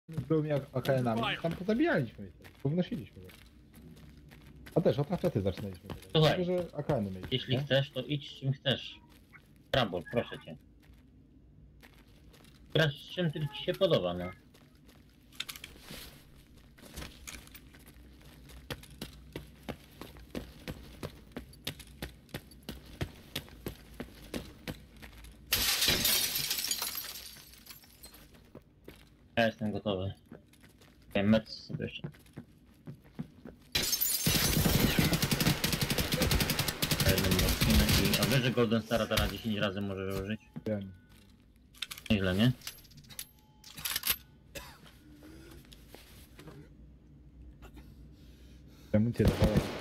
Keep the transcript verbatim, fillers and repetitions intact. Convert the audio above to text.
byłymi A K N-ami, tam pozabijaliśmy ich, pownosiliśmy go. A też od haczaty zaczynaliśmy. Słuchaj, Tylko, że A K N-y mieliśmy, Jeśli nie? chcesz, to idź czym chcesz. Krabol, proszę cię. Teraz czym ty ci się podoba, no. Ja jestem gotowy. Okay, mecz sobie jeszcze. Jednym odcinek i... A wiesz, że Golden Stara teraz dziesięć razy możesz użyć? Wiem. Nieźle, nie? Czemu cię dawałem?